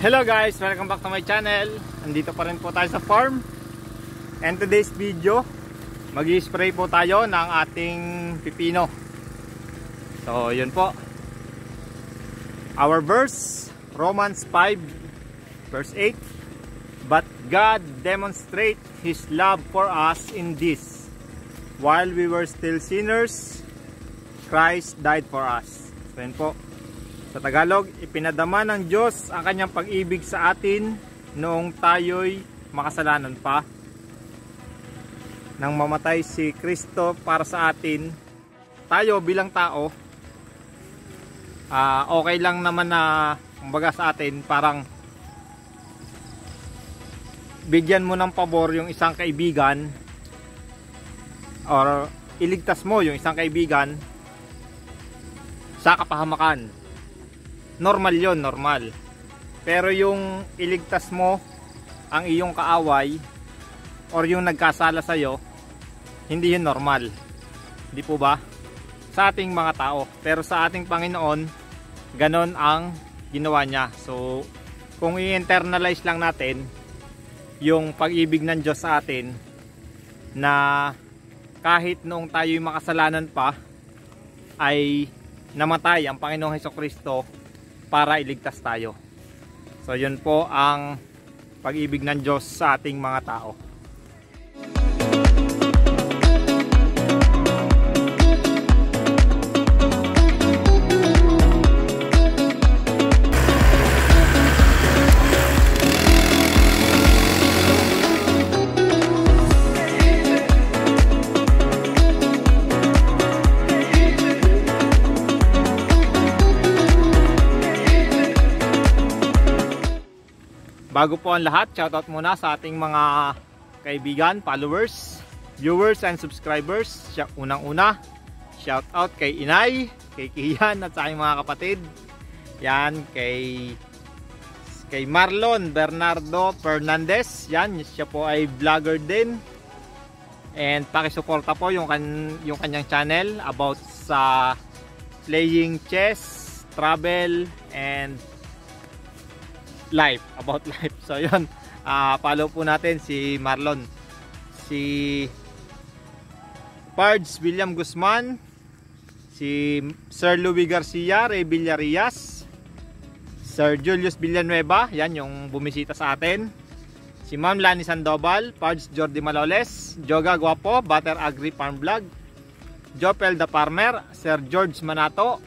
Hello guys, welcome back to my channel. Nandito pa rin po tayo sa farm. And today's video, mag-i-spray po tayo ng ating pipino. So yun po. Our verse, Romans 5 verse 8. But God demonstrate His love for us in this: while we were still sinners, Christ died for us. So yun po. Sa Tagalog, ipinadama ng Diyos ang kanyang pag-ibig sa atin noong tayo'y makasalanan pa. Nang mamatay si Kristo para sa atin, tayo bilang tao, okay lang naman na kumbaga sa atin, parang bigyan mo ng pabor yung isang kaibigan or iligtas mo yung isang kaibigan sa kapahamakan. Normal yon, normal. Pero yung iligtas mo ang iyong kaaway or yung nagkasala sa'yo, hindi yun normal. Hindi po ba? Sa ating mga tao. Pero sa ating Panginoon, ganon ang ginawa niya. So, kung i-internalize lang natin yung pag-ibig ng Diyos sa atin, na kahit noong tayo'y makasalanan pa, ay namatay ang Panginoong Hesukristo para iligtas tayo. So yun po ang pag-ibig ng Diyos sa ating mga tao. Bago po ang lahat, shoutout muna sa ating mga kaibigan, followers, viewers, and subscribers. Unang-una, shoutout kay Inay, kay Kian at sa aking mga kapatid. Yan, kay Marlon Bernardo Fernandez. Yan, siya po ay vlogger din. And pakisuporta po yung kanyang channel about sa playing chess, travel, and life, about life. So yun, follow po natin si Marlon, si Pards William Guzman, si Sir Louis Garcia, Ray Villarias, Sir Julius Villanueva, yan yung bumisita sa atin, si Ma'am Lani Sandoval, Pards Jordi Maloles, Joga Guapo, Butter Agri Farm Vlog, Jopel the Farmer, Sir George Manato,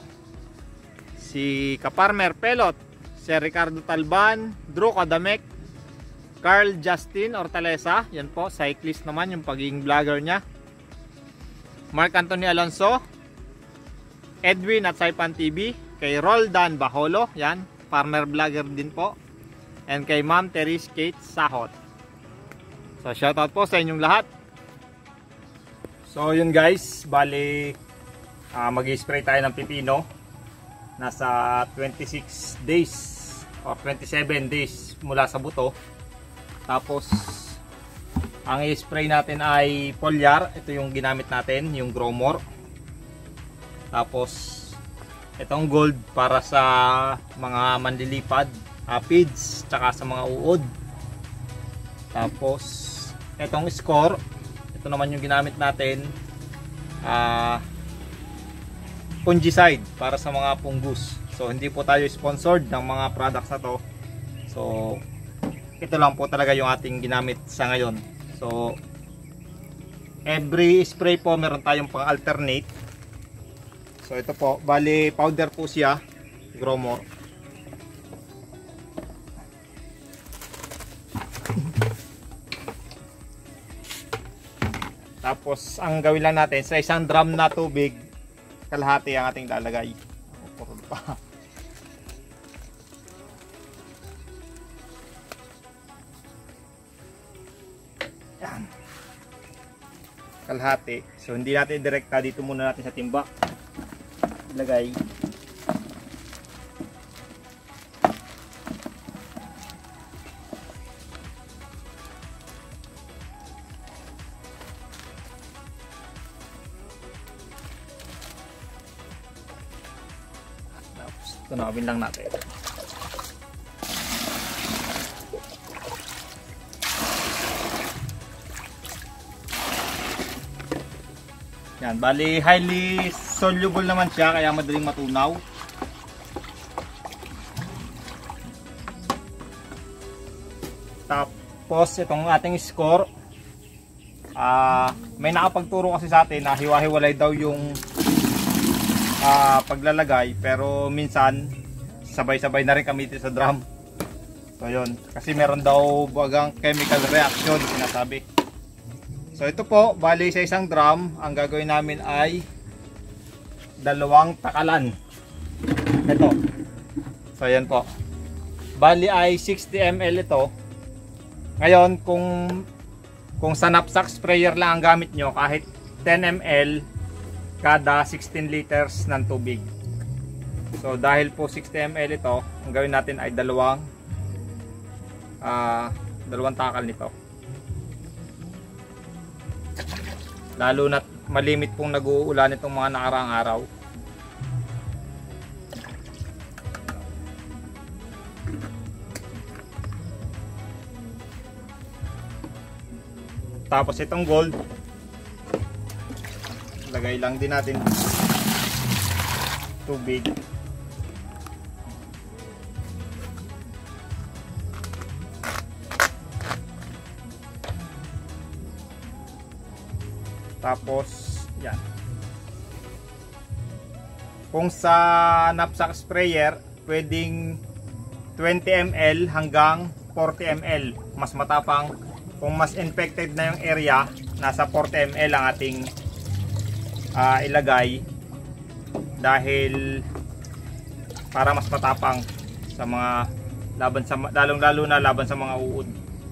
si Kaparmer Pelot, Sir Ricardo Talban, Drew Kadamek, Carl Justin Ortalesa, yan po, cyclist naman yung pagiging vlogger niya. Mark Anthony Alonso, Edwin at Saipan TV, kay Roldan Baholo, yan, farmer vlogger din po. And kay Ma'am Therese Kate Sahot. So shoutout po sa inyong lahat. So yun guys, bali mag-spray tayo ng pipino. Nasa 26 days or 27 days mula sa buto. Tapos ang i-spray natin ay foliar. Ito yung ginamit natin, yung Growmore. Tapos itong gold para sa mga manlilipad, aphids, tsaka sa mga uod. Tapos itong score, ito naman yung ginamit natin, fungicide para sa mga fungus. So hindi po tayo sponsored ng mga products na to. So ito lang po talaga yung ating ginamit sa ngayon. So every spray po meron tayong pang alternate. So ito po, bali powder po siya, Growmore. Tapos ang gawin lang natin, sa isang drum na tubig, kalahati ang ating lalagay. Purol pa. Yan. Kalahati. So hindi natin direkta, dito muna natin sa timba ilagay. Tunawin lang natin. Yan, bali highly soluble naman siya kaya madaling matunaw. Tapos itong ating score, may nakapagturo kasi sa atin na hiwa-hiwalay daw yung paglalagay, pero minsan sabay-sabay na rin kami sa drum. So yun, kasi meron daw bagang chemical reaction sinasabi. So ito po, bali sa isang drum, ang gagawin namin ay 2 takalan. Ito. So yan po. Bali ay 60 ml ito. Ngayon, kung sa knapsack sprayer lang ang gamit nyo, kahit 10 ml kada 16 liters ng tubig. So dahil po 60 ml ito, ang gawin natin ay 2 takal nito. Lalo na malimit pong nag-uulan itong mga nakaraang araw. Tapos itong gold, lagay lang din natin tubig. Tapos yan. Kung sa knapsack sprayer, pwedeng 20 ml hanggang 40 ml. Mas matapang. Kung mas infected na yung area, nasa 40 ml ang ating ilagay, dahil para mas matapang sa mga laban sa, lalong-lalo na laban sa mga uod.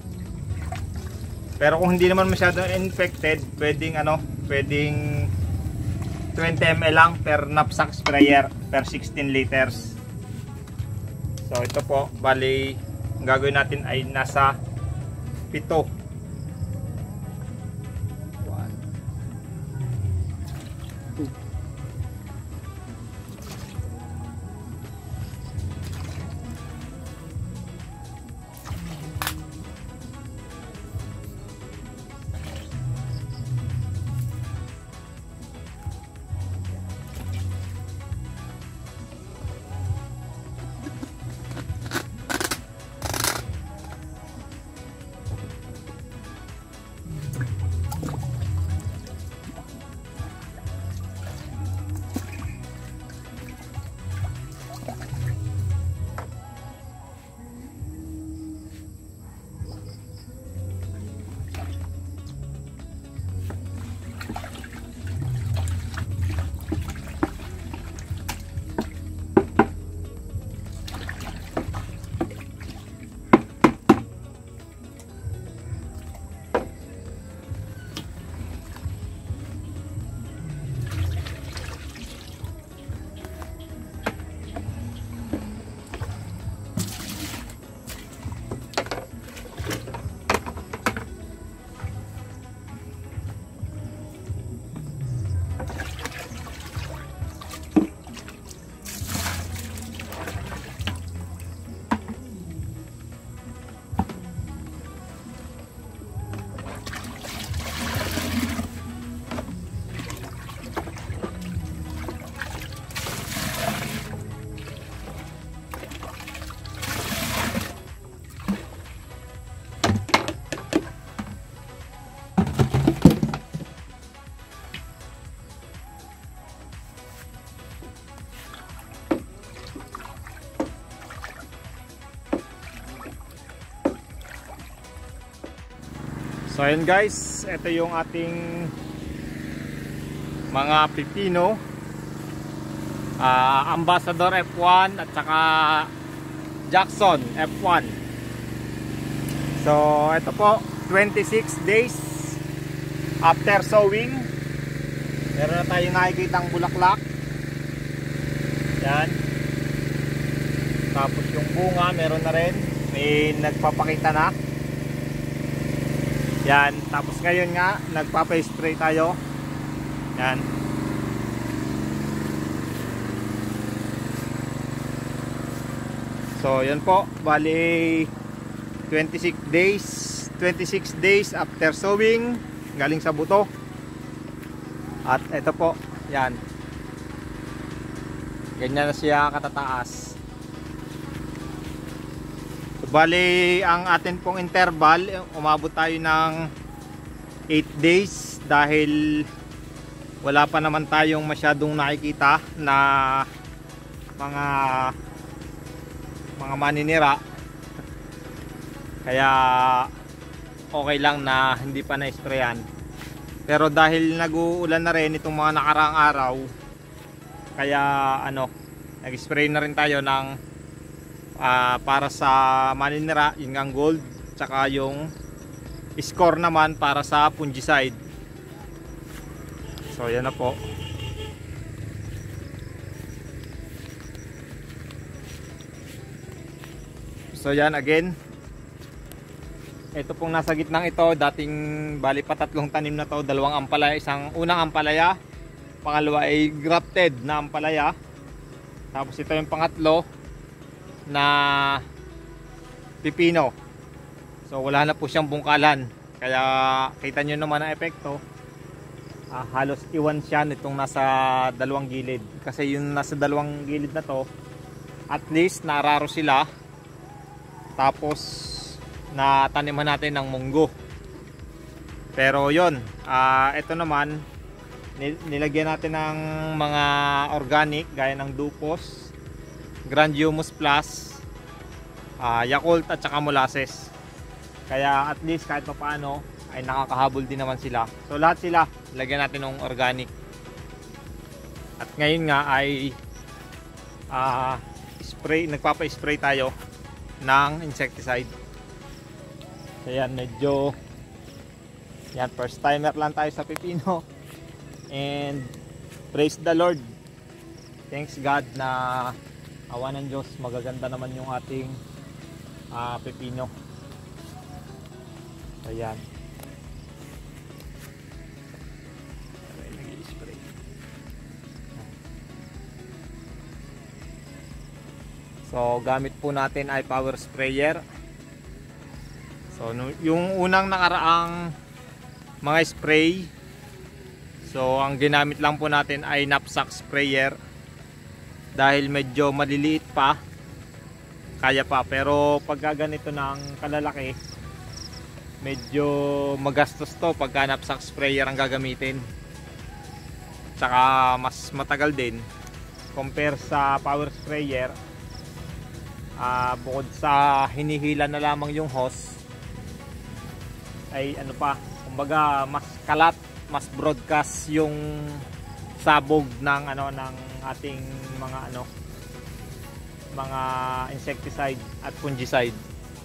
Pero kung hindi naman masyadong infected, pwedeng 20 ml lang per knapsack sprayer per 16 liters. So ito po, bali ang gagawin natin ay nasa 7. So ayun guys, ito yung ating mga pipino, Ambassador F1 at saka Jackson F1. So ito po, 26 days after sowing, meron na tayong nakikitang bulaklak. Yan. Tapos yung bunga meron na rin, may nagpapakita na. Yan, tapos ngayon nga nagpapa-spray tayo. Yan. So, yan po, bali 26 days after sowing, galing sa buto. At ito po, yan. Ganyan na siya katataas. Bali, ang atin pong interval, umabot tayo ng 8 days dahil wala pa naman tayong masyadong nakikita na mga maninira. Kaya okay lang na hindi pa na-sprayan. Pero dahil nag-uulan na rin itong mga nakaraang araw, kaya nag-spray na rin tayo ng para sa maninira, yung ang gold, tsaka yung score naman para sa fungicide. So yan na po. So yan again. Ito pong nasa gitnang ito, dating bali pa 3 tanim na to, 2 ampalaya, unang ampalaya, pangalawa ay grafted na ampalaya. Tapos ito yung pangatlo na pipino. So wala na po siyang bungkalan. Kaya kita nyo naman ang epekto. Halos iwan siya nitong nasa 2 gilid. Kasi yung nasa 2 gilid na to, at least nararo sila. Tapos nataniman natin ng munggo. Pero yon, ito naman nilagyan natin ng mga organic gaya ng Dupos, Grand Humus Plus, Yakult at saka molasses. Kaya at least kahit pa paano ay nakakahabol din naman sila. So lahat sila lagyan natin ng organic. At ngayon nga ay nagpapa-spray tayo ng insecticide. Ayan, medyo yan, first timer lang tayo sa pipino. And praise the Lord, thanks God na awa ng Diyos, magaganda naman yung ating pipino. Ayan. So gamit po natin ay power sprayer. So yung unang nakaraang mga spray, so ang ginamit lang po natin ay knapsack sprayer dahil medyo maliliit pa, kaya pa. Pero pagka ganito ng kalalaki, medyo magastos to pagka knapsack sprayer ang gagamitin. Tsaka mas matagal din compare sa power sprayer. Bukod sa hinihila na lamang yung hose, ay kumbaga mas kalat, mas broadcast yung sabog ng ng ating mga insecticide at fungicide.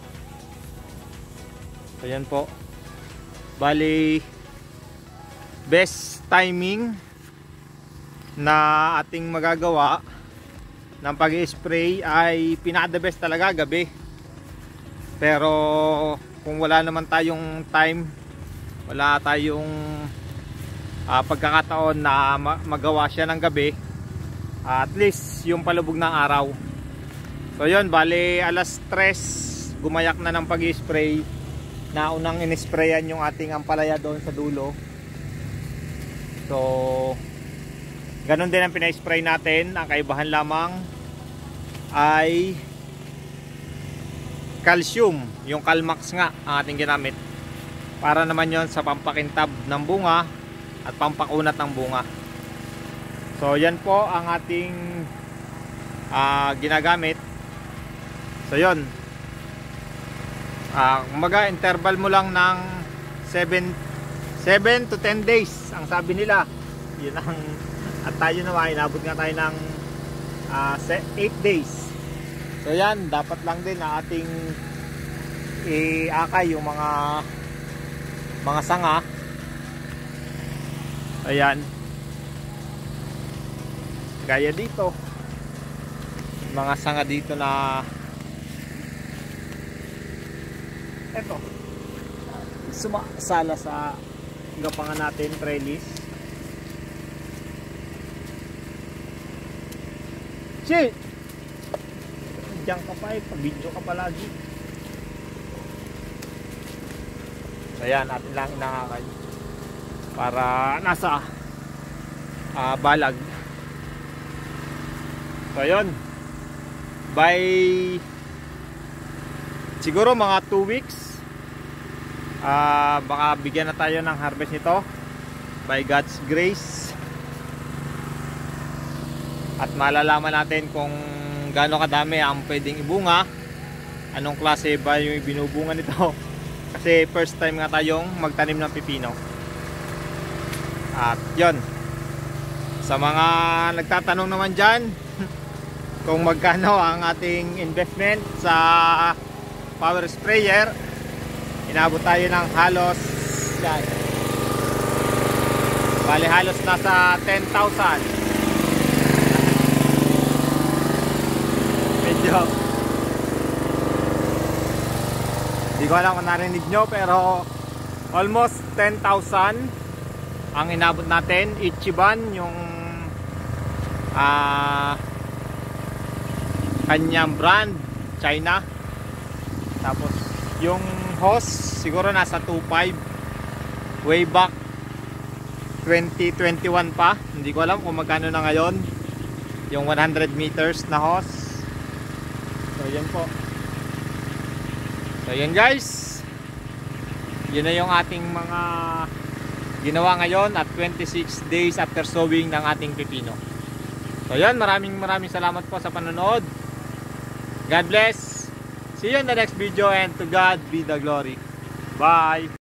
So yan po. Bali, best timing na ating magagawa ng pag-spray ay pinaka the best talaga gabi. Pero kung wala naman tayong time, wala tayong pagkakataon na magawa siya ng gabi, at least yung palubog ng araw. So yun, bali alas 3 gumayak na ng pag-spray. Na unang inisprayan yung ating ampalaya doon sa dulo. So ganun din ang pina-spray natin. Ang kaibahan lamang ay calcium, yung Calmax nga ang ating ginamit, para naman yon sa pampakintab ng bunga at pampakunat ng bunga. So yan po ang ating ginagamit. So yun, kumbaga interval mo lang ng 7 to 10 days ang sabi nila. Yun ang, at tayo naman inabot nga tayo ng 8 days. So yan, dapat lang din na ating iakay yung mga sanga. Ayan, gaya dito, mga sanga dito na eto, sumasala sa gapangan natin, trellis. Shit! Diyan ka pa pag-video ka palagi. Ayan, natin lang inangakay para nasa balag. So yun, by siguro mga 2 weeks baka bigyan na tayo ng harvest nito by God's grace, at malalaman natin kung gaano kadami ang pwedeng ibunga, anong klase ba yung binubunga nito kasi first time nga tayong magtanim ng pipino. At yun, sa mga nagtatanong naman dyan kung magkano ang ating investment sa power sprayer, inabot tayo ng halos yan, bali halos nasa 10,000. medyo hindi ko alam kung narinig nyo, pero almost 10,000 ang inabot natin. Ichiban yung kanyang brand, China. Tapos yung hose siguro nasa 2.5 way back 2021 pa. Hindi ko alam kung magkano na ngayon yung 100 meters na hose. So yan po. So yan guys, yun na yung ating mga ginawa ngayon at 26 days after sowing ng ating pipino. So yan, maraming salamat po sa panonood. God bless. See you in the next video, and to God be the glory. Bye.